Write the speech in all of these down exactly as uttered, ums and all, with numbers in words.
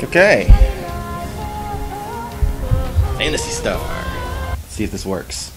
Okay. Phantasy Star. Let's see if this works.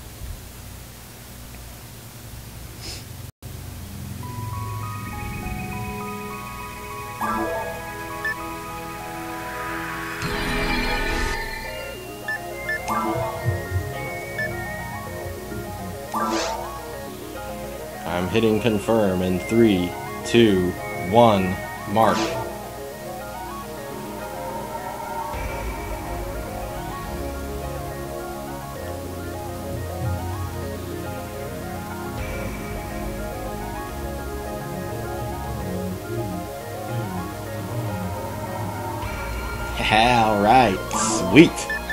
I'm hitting confirm in three, two, one, mark. Alright, sweet.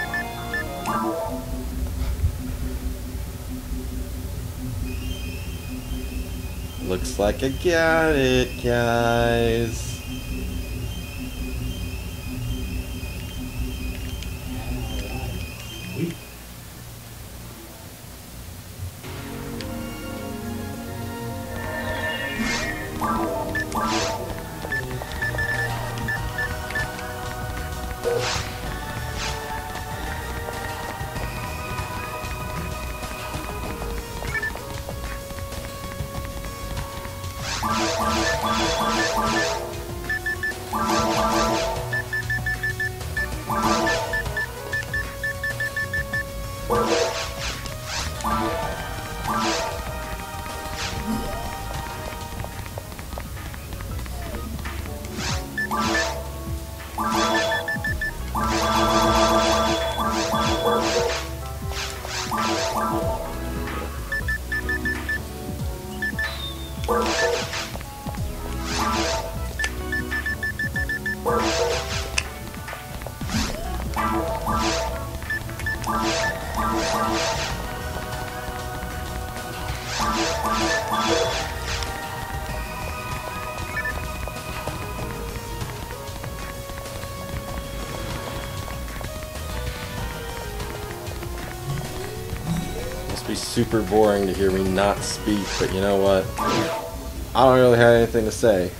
Looks like I got it, guys. Must be super boring to hear me not speak, but you know what? I don't really have anything to say.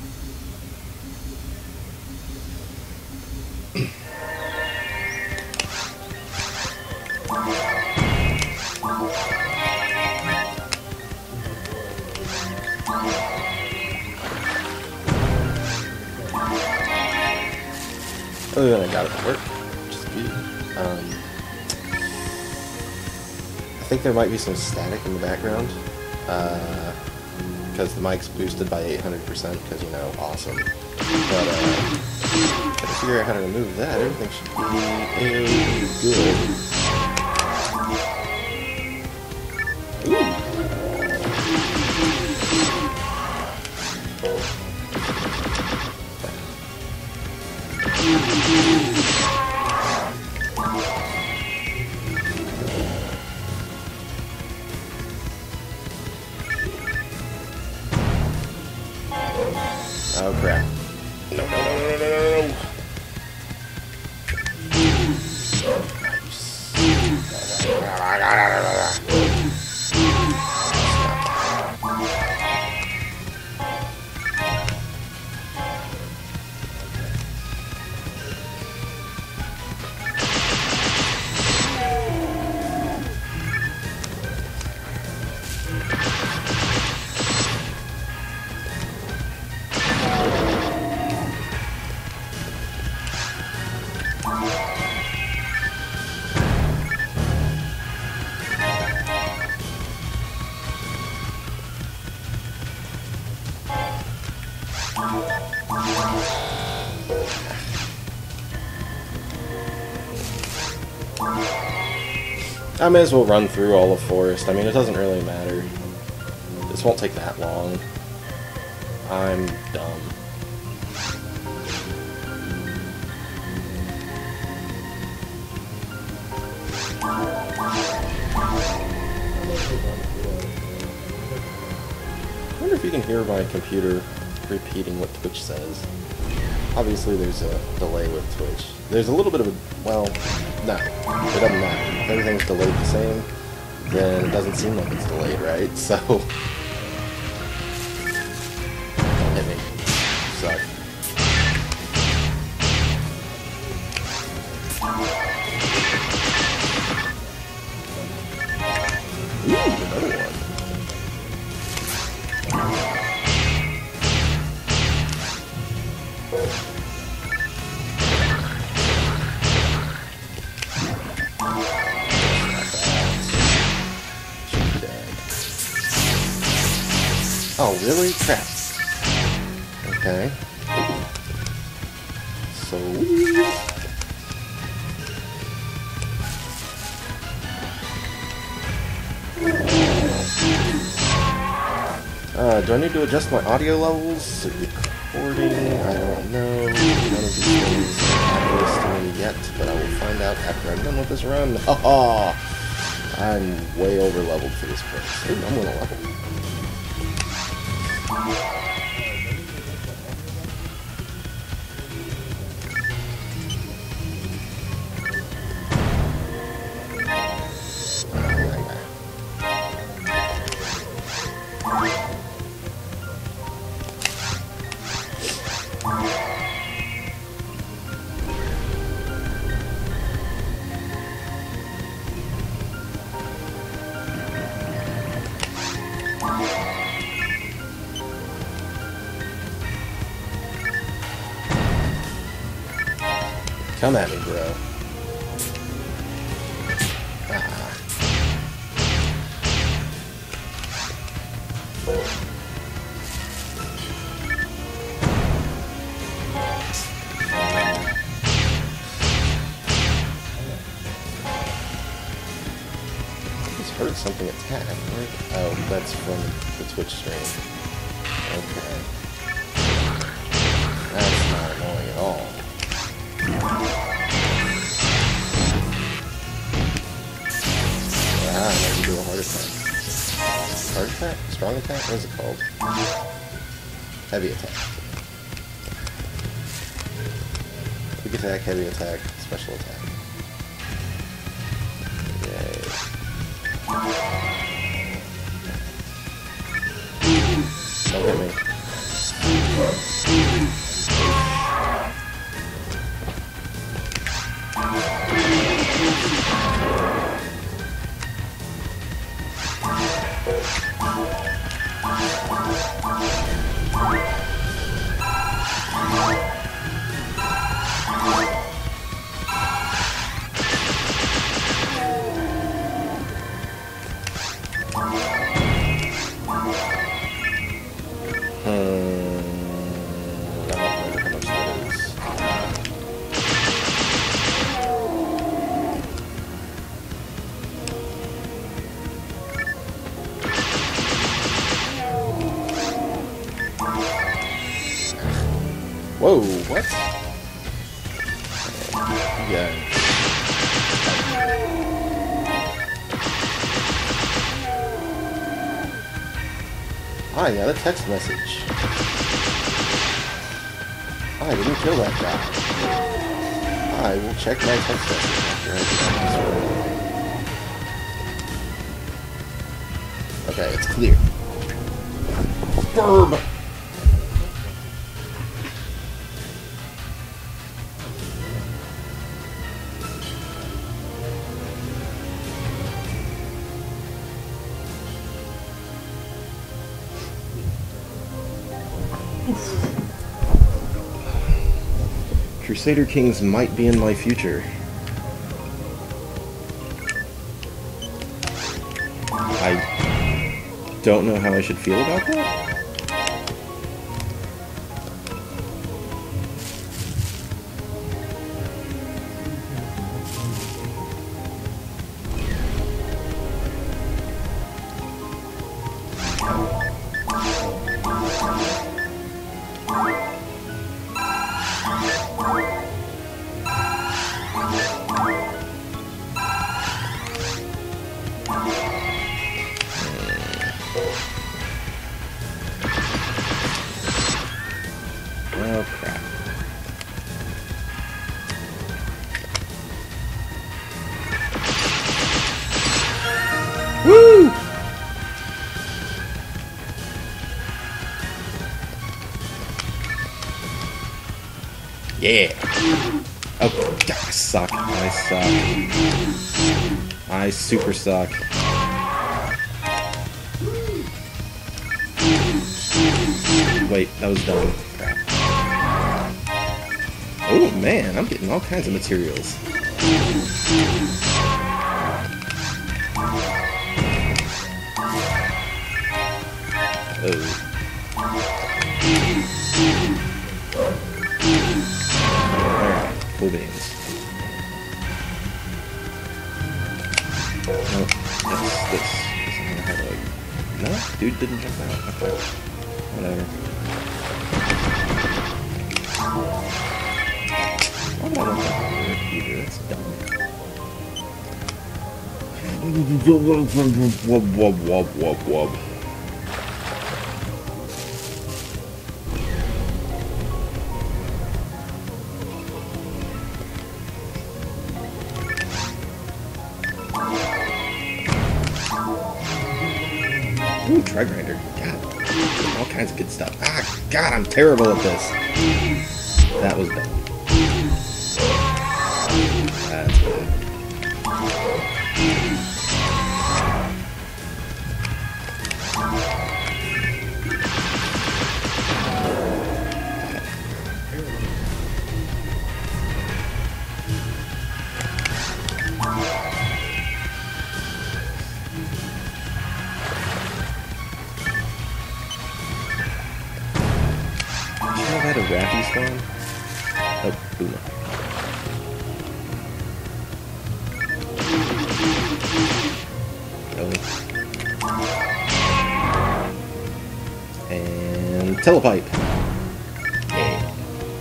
Other than I got it to work, just be. Um, I think there might be some static in the background, uh, because the mic's boosted by eight hundred percent, because, you know, awesome. But, uh, gotta figure out how to remove that. Everything should be good. Oh crap. No, no, no, no, no, no, no. I may as well run through all of Forest. I mean, it doesn't really matter. This won't take that long. I'm dumb. I wonder if you can hear my computer repeating what Twitch says. Obviously there's a delay with Twitch. There's a little bit of a, well, no, it doesn't matter. If everything's delayed the same, then it doesn't seem like it's delayed, right? So, don't hit me. Suck. Oh, really? Crap. Okay. So... Uh, do I need to adjust my audio levels? Recording? I don't know. None of these things are obvious to me yet, but I will find out after I'm done with this run. Haha! I'm way over leveled for this place. Ooh, I'm gonna level. Come at me, bro. Ah. Just heard something attack, right? Oh, that's from the Twitch stream. Okay. That's not annoying at all. Ah, I can do a heart attack. Heart attack? Strong attack? What is it called? Heavy attack. Quick attack, heavy attack, special attack. Yay. Don't hit me. Whoa, what? Yeah. Ah, I got a text message. Ah, I didn't kill that guy. I will check my text message after I get this. Okay, it's clear. Burb! Crusader Kings might be in my future. I don't know how I should feel about that. Oh crap. Woo! Yeah. Oh, God, I suck. I suck. I super suck. Wait, that was dumb. Crap. Oh man, I'm getting all kinds of materials. Oh. No, it's this. This I don't know how to, like... No, dude didn't jump out. Okay. Whatever. Why would I want that on the repeater? That's dumb. Wub, wub, wub, wub, wub. Ooh, Tri Grinder. God. All kinds of good stuff. Ah, God, I'm terrible at this. That was bad. That's bad. Had a Raffy spawn? Oh, Boomer. Really? And Telepipe. Yeah.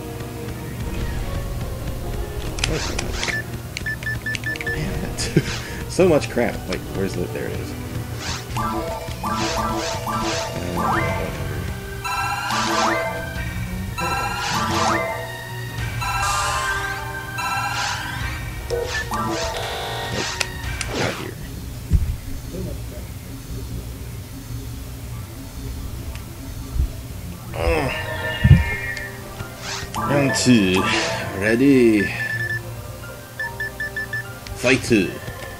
Man, so much crap. Wait, where's the... There it is. Out here. Oh. Round two. Ready. Fight two.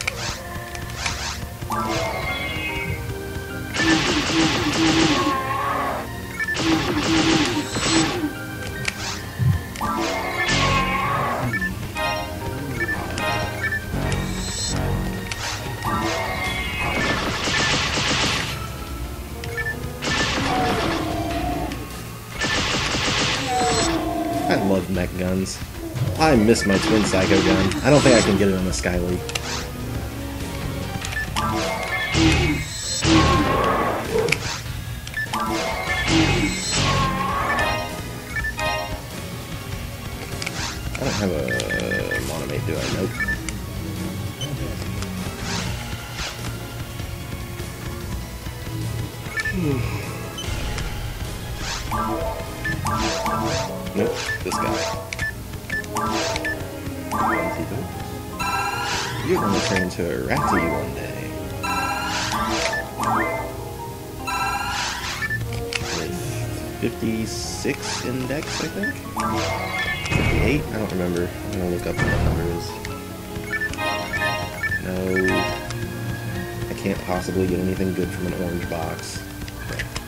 I love mech guns. I miss my Twin Psycho gun. I don't think I can get it on the Sky League. I don't have a Monomate, do I? Nope. Nope, this guy. You're going to turn into a Ratty one day. With fifty-six index, I think? fifty-eight? I don't remember. I'm going to look up what that number is. No. I can't possibly get anything good from an orange box. Okay.